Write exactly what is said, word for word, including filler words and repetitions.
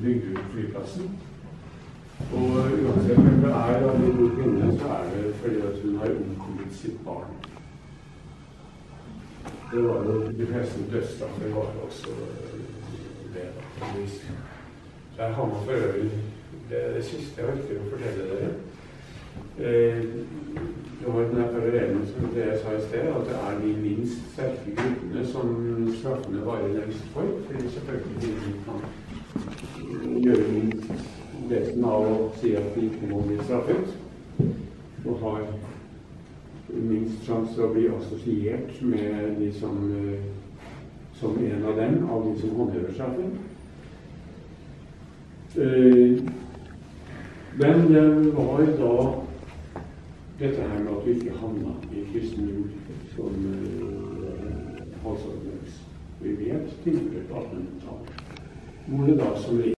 bygde ut flyplassen. Og uansett hvem det er av de to kvinnene, så er det fordi at hun har omkommet sitt barn. Det var jo de fleste dødsstraffer var også det. Der har man for øvrig det, det siste jeg ønsker å fortelle dere. Eh, det var den parallellen som det jeg sa i sted, at det er de minst sterke gruppene som straffene varer lengst for, fordi selvfølgelig de kan gjøre minst lesen av å si at de ikke må bli straffet, og har minst sjanse å bli assosiert med de som, som en av dem, av de som håndhever straffen. Men det var da dette her med at vi ikke havnet i kristen jord som halsordnings. Vi vet tilfellet på attenhundretallet, hvor det da som